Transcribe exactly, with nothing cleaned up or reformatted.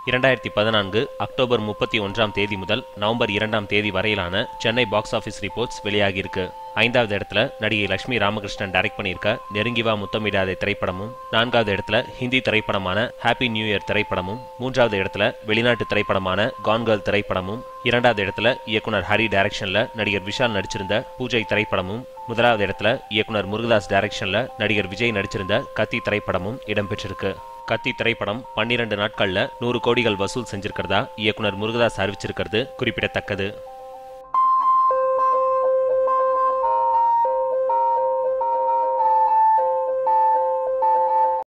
இரண்டாயிரத்தி பதினான்கு அக்டோபர் முப்பத்தி ஒன்றாம் தேதி முதல் நவம்பர் இரண்டாம் தேதி வரையிலான சென்னை பாக்ஸ் ஆஃபீஸ் ரிப்போர்ட்ஸ் வெளியாகியிருக்கு. ஐந்தாவது இடத்துல நடிகை லட்சுமி ராமகிருஷ்ணன் டைரக்ட் பண்ணியிருக்க நெருங்கிவா முத்தமிடாதே திரைப்படமும், நான்காவது இடத்துல ஹிந்தி திரைப்படமான ஹாப்பி நியூ இயர் திரைப்படமும், மூன்றாவது இடத்துல வெளிநாட்டு திரைப்படமான கான் கேர்ள் திரைப்படமும், இரண்டாவது இடத்துல இயக்குனர் ஹரி டைரக்ஷன்ல நடிகர் விஷால் நடிச்சிருந்த பூஜை திரைப்படமும், முதலாவது இடத்துல இயக்குனர் முருகதாஸ் டைரக்ஷன்ல நடிகர் விஜய் நடிச்சிருந்த கத்தி திரைப்படமும் இடம்பெற்றிருக்கு. கத்தி திரைப்படம் பன்னிரண்டு நாட்கள்ல நூறு கோடிகள் வசூல் செஞ்சிருக்கிறதா இயக்குனர் முருகதாஸ் அறிவிச்சிருக்கிறது குறிப்பிடத்தக்கது.